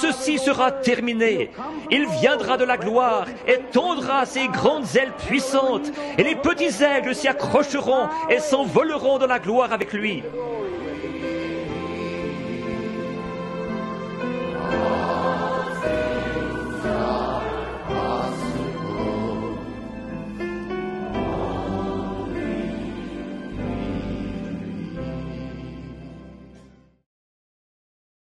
ceci sera terminé. Il viendra de la gloire et tendra ses grandes ailes puissantes, et les petits aigles s'y accrocheront et s'envoleront dans la gloire avec lui.